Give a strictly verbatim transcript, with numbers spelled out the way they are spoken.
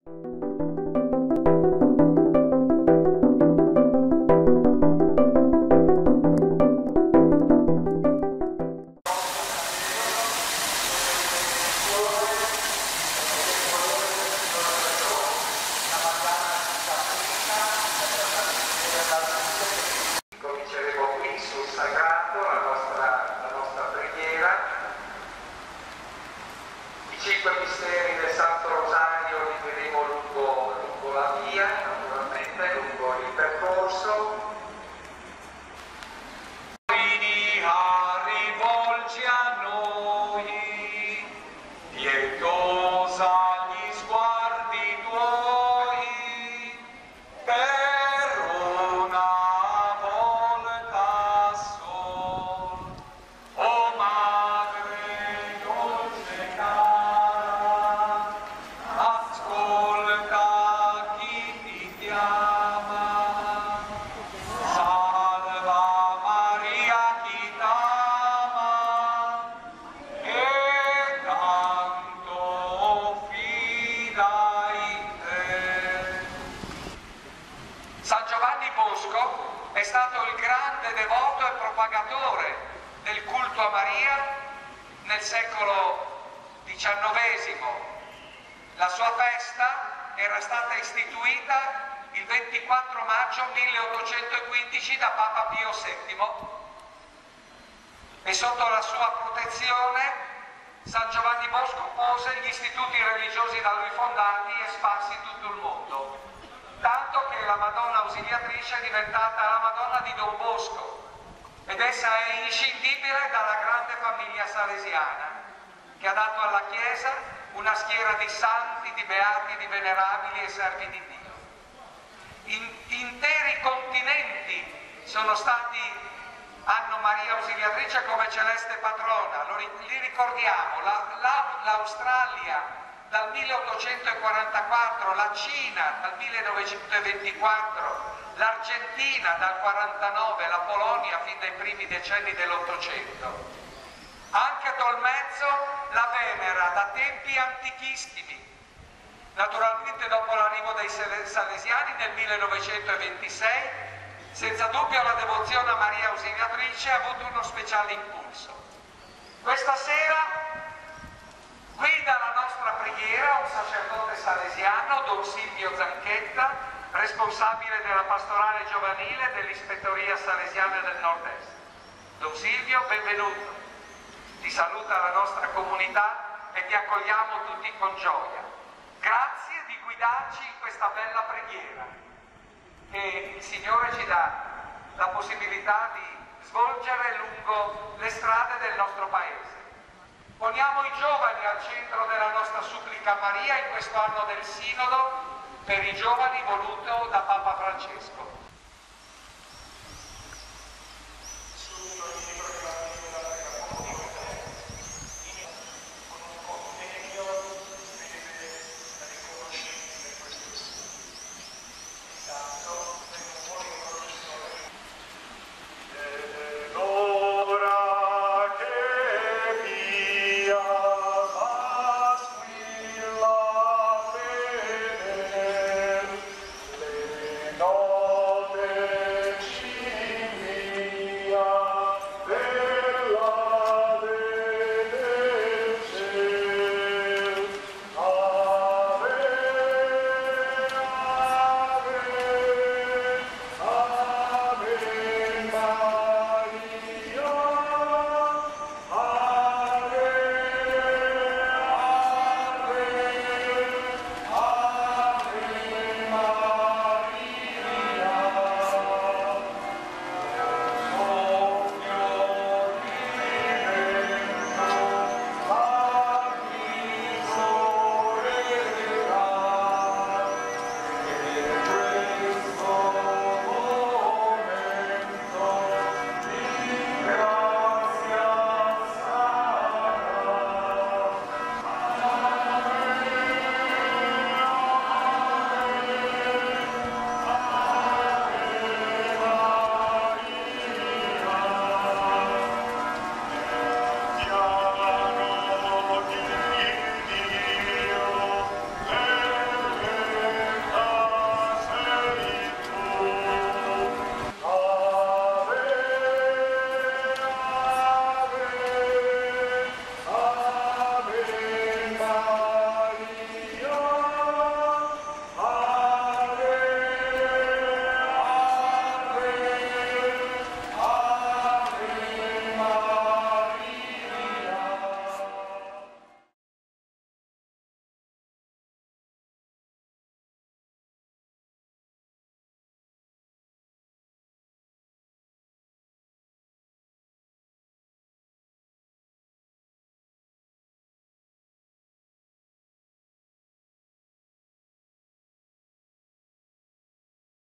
È stato il grande devoto e propagatore del culto a Maria nel secolo diciannovesimo. La sua festa era stata istituita il ventiquattro maggio milleottocentoquindici da Papa Pio settimo e sotto la sua protezione San Giovanni Bosco pose gli istituti religiosi da lui fondati e sparsi in tutto il mondo. Tanto che la Madonna Ausiliatrice è diventata la Madonna di Don Bosco ed essa è inscindibile dalla grande famiglia salesiana che ha dato alla Chiesa una schiera di santi, di beati, di venerabili e servi di Dio. In, interi continenti sono stati, hanno Maria Ausiliatrice come celeste patrona, lo, li ricordiamo, la, la, l'Australia dal milleottocentoquarantaquattro, la Cina dal millenovecentoventiquattro, l'Argentina dal quarantanove, la Polonia fin dai primi decenni dell'Ottocento. Anche Tolmezzo la venera da tempi antichissimi. Naturalmente dopo l'arrivo dei Salesiani nel millenovecentoventisei, senza dubbio la devozione a Maria Ausiliatrice ha avuto uno speciale impulso. Questa sera guida la nostra preghiera un sacerdote salesiano, Don Silvio Zanchetta, responsabile della pastorale giovanile dell'Ispettoria Salesiana del Nord-Est. Don Silvio, benvenuto. Ti saluta la nostra comunità e ti accogliamo tutti con gioia. Grazie di guidarci in questa bella preghiera che il Signore ci dà la possibilità di svolgere lungo le strade del nostro Paese. Poniamo i giovani al centro della nostra supplica a Maria in questo anno del Sinodo per i giovani voluto da Papa Francesco.